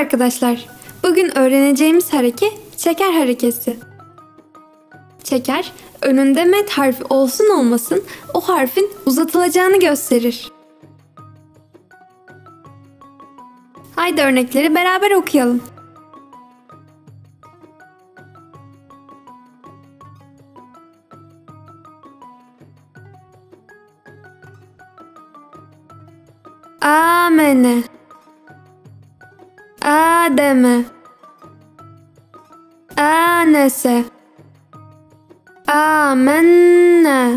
arkadaşlar. Bugün öğreneceğimiz hareket çeker hareketi. Çeker, önünde met harfi olsun olmasın o harfin uzatılacağını gösterir. Haydi örnekleri beraber okuyalım. Amene, Ademe, Anese, Amenne,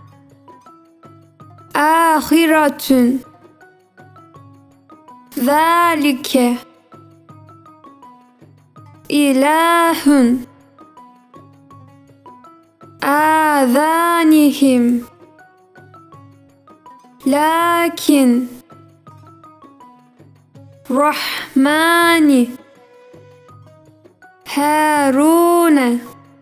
Ahiretün, Zalike, İlahun, Azanihim, Lakin, Rahmani, Harune,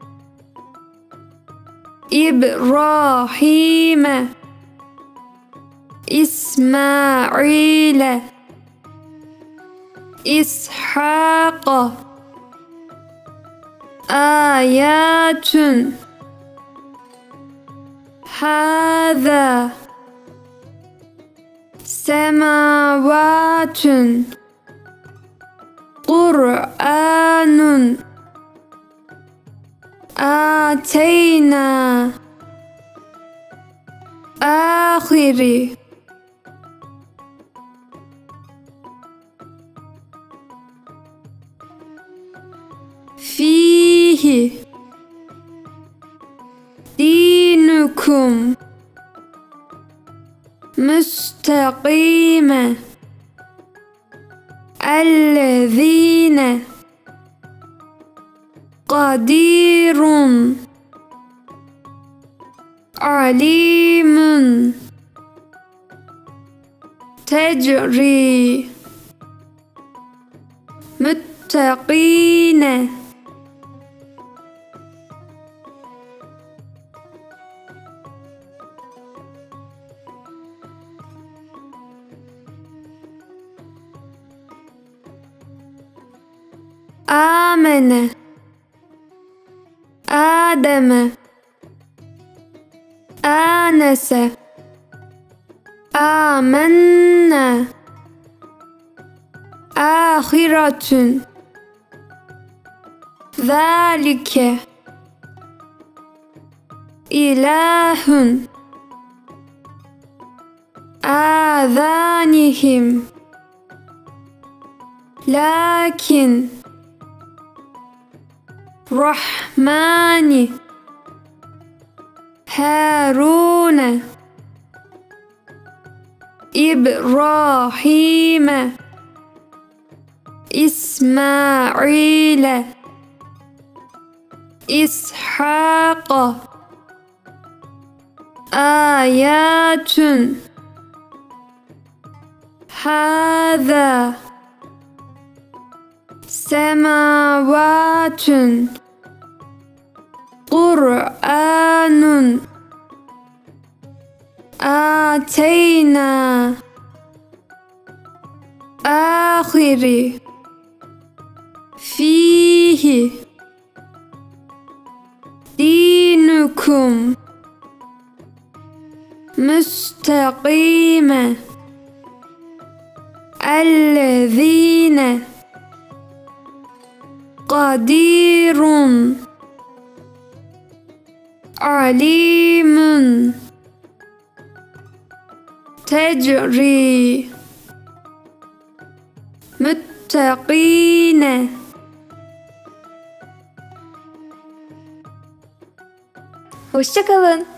İbrahime, İsmail'e, İshak'a, ayatun, hâzâ, semavatun, Kur'anun, ateyna, ahiri, fihi, dinukum, müstakime, ellezine, kadirun, alimun, tecri, müttakine. Amene, Ademe, Anese, Amenne, Ahiretün, Zalike, İlahun, Azanihim, Lakin, Rahmani, Harune, İbrahime, İsmail'e, İshak'a, ayatun, hâzâ, semavatun, Kur'anun, ateyna, ahiri, fihi, dinukum, müstakime, ellezine, kadirun, alimun, tecri, müttakine. Hoşça kalın.